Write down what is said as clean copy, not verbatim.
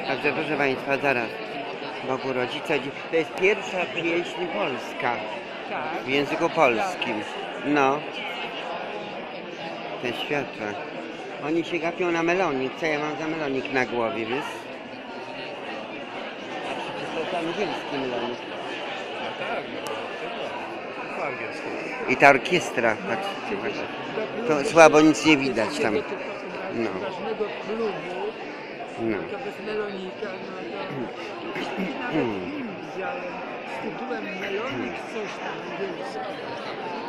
Także proszę Państwa, zaraz. Bogu rodzica. To jest pierwsza pieśń polska Tak. w języku polskim. No. Te światła. Oni się gapią na melonik. Co ja mam za melonik na głowie, wiesz? A przecież to jest angielski melonik. No tak, po angielsku. I ta orkiestra, patrzcie, to słabo nic nie widać tam. No. Ważnego klubu, No. to bez melonika, no to nawet film widziałem z tytułem Melonik coś tam angielski.